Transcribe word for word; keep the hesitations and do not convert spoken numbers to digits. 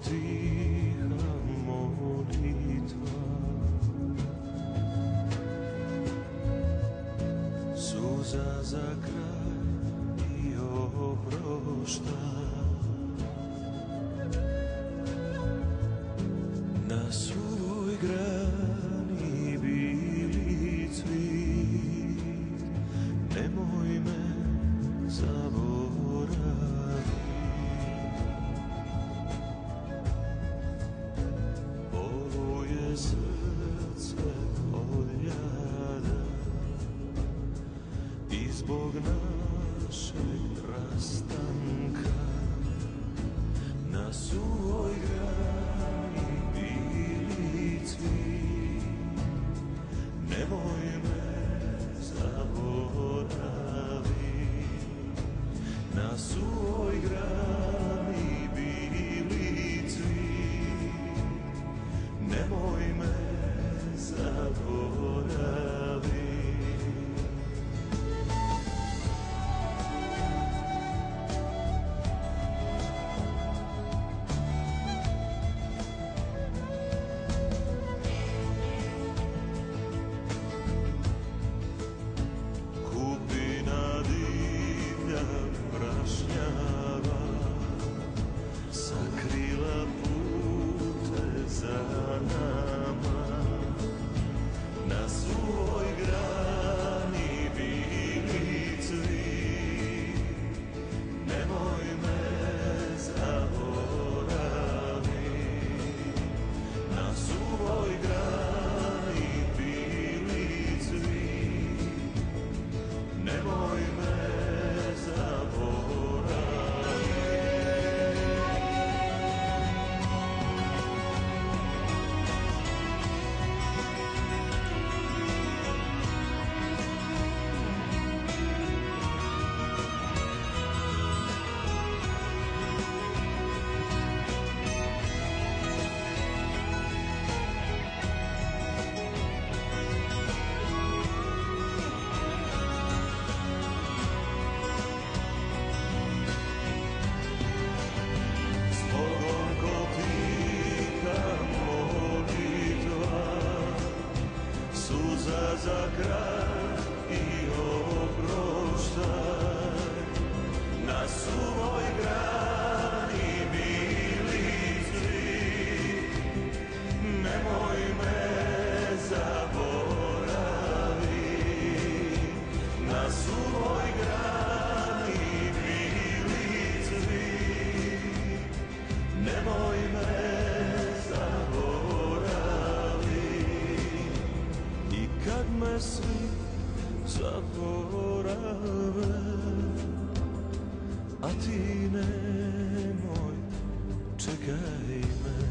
tiha molitva, suza za kraj i oproštaj. Na svoj grani bili cvit, nemoj me zaboraviti. Ovo je srce od ljada i zbog našeg rastanka na svoj grani bili cvit, nemoj me zaboraviti. Na svoj grani bili cvit, nemoj me zaboraviti. Prašnjava, sakrila pute za nama, na svoj grani bili cvit, nemoj me zaboraviti. Na svoj grani bili cvit, nemoj me za kraj i oproštaj. Na svoj grani bili cvit, nemoj me zaboraviti. Na svoj grani bili cvit, nemoj me kad me svi zaborave, a ti nemoj, čekaj me.